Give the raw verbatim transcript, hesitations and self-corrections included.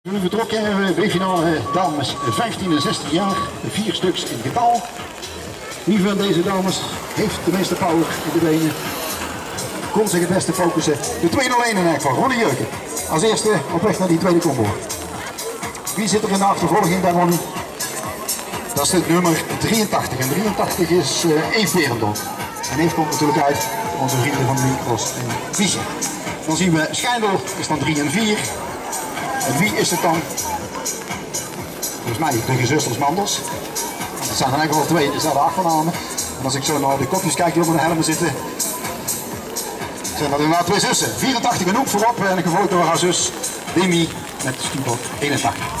We vertrokken B-finale dames vijftien en zestien jaar, vier stuks in getal. Wie van deze dames heeft de meeste power in de benen? Kon zich het beste focussen. De twee nul één in elk geval, Ronnie Jeuken. Als eerste op weg naar die tweede combo. Wie zit er in de achtervolging bij Ronnie? Dat is het nummer drieëntachtig. En drieëntachtig is uh, Eve Berendonk. En Eve komt natuurlijk uit onze vrienden van Lincross en Fischer. Dan zien we Schijndel is dan drie en vier. En wie is het dan? Volgens mij de gezusters Manders. Dat zijn er eigenlijk wel twee, die zijn de achternamen. En als ik zo naar de kopjes kijk die op de helmen zitten, zijn dat inderdaad twee zussen. vierentachtig en Hoek voorop en gevolgd door haar zus Demi met stuur eenentachtig.